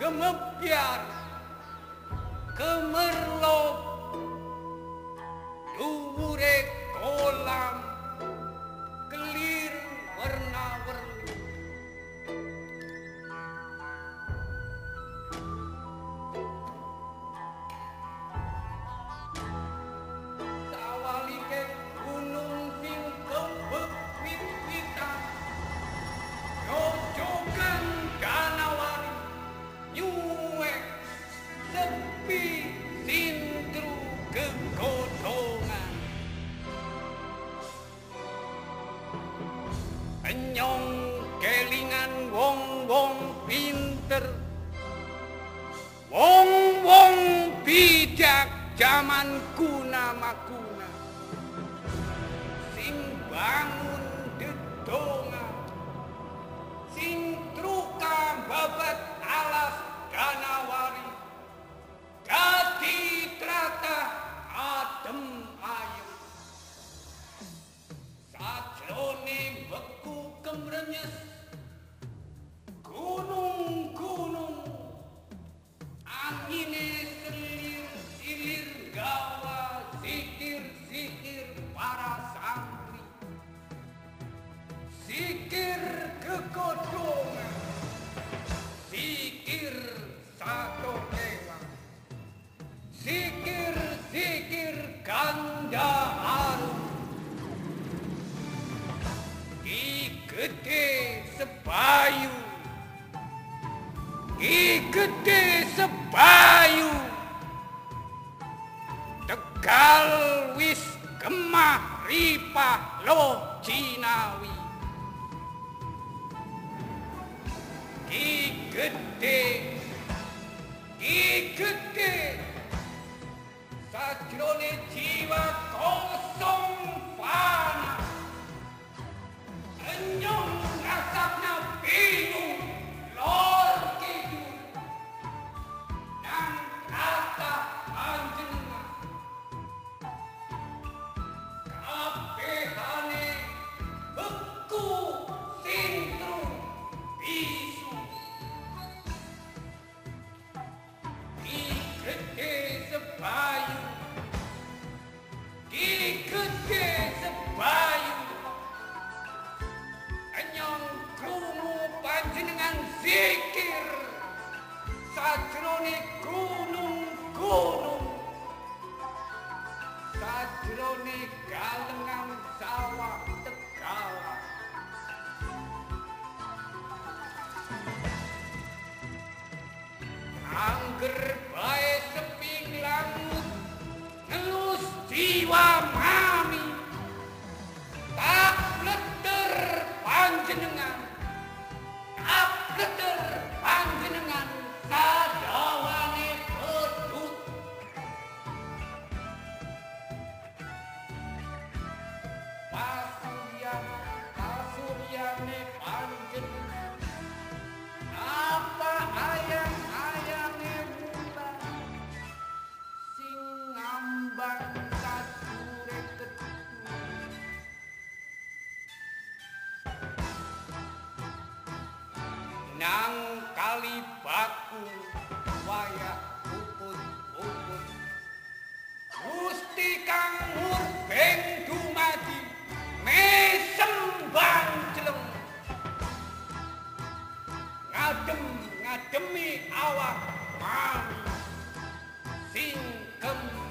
kemebyar, kemerlop, dhuwure kolam, kelir warna-warni. Sawalike gunung sing kebek wit-witan, jojogan Ganawari, nyuwek sepi sindru kegodongan. Enyong kelingan wong-wong pinter, wong-wong bijak zaman kuna makuna, sing bangun dedonga, sing truka babat alas Ganawari, dadi tratah adem ayu. Sajrone beku kemrenyes gunung-gunung, angine selir-silir gawa zikir-zikir para santri, zikir kegodongan, zikir satu kewan, zikir-zikir ganda harum. Ki gede sebayu, Ki gede sebayu, Tegal wis gemah ripah lo Cinawi. Ki gede, Ki gede, sajrone jiwa kosong fana, enyong rasakna bingung lor kidul, nang kata panjenengan kabehane beku sintru bisu. Ki gede sebayu, Ki gede sebayu, enyong krungu panjenengan zikir sajrone gunung-gunung, sajrone galengan sawah Tegalan. Angger bae seping langut ngelus jiwa mami, tak bleter panjenengan, tak bleter panjenengan sadawane pedut. Pasuryane panjenengan, apa ayang-ayange bulan, sing ngambang sadure kedung. Nang kali baku wayah uput-uput, Gusti kang murbeng dumadi mesembang jeleng, ngadem-ngademi awak mami sing